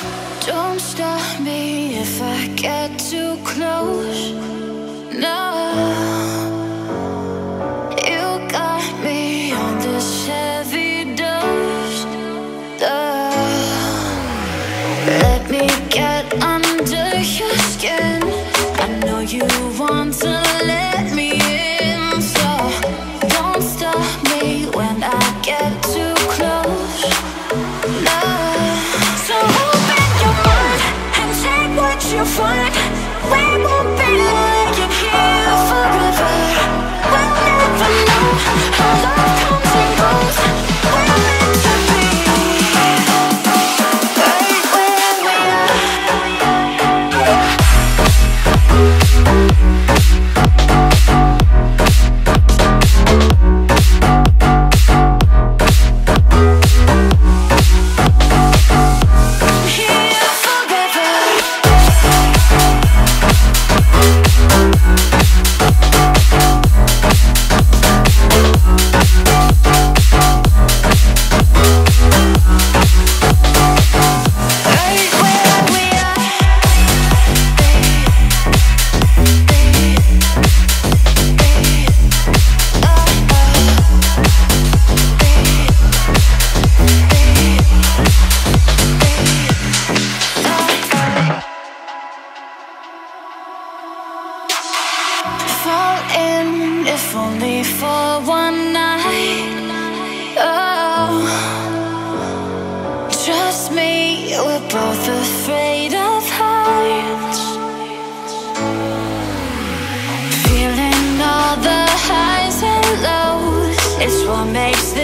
Don't stop me if I get too close. No, you got me on this heavy dose. Let me get under your skin. I know you want to let me in, so don't stop me when I get too close. No, so open your mind and take what you find. We won't be lying here forever. We'll never know how love comes and goes. We're meant to be right where we are. Here forever. Right where we are. Fall in, if only for one night. Oh, trust me, we're both afraid of heights. Feeling all the highs and lows, it's what makes this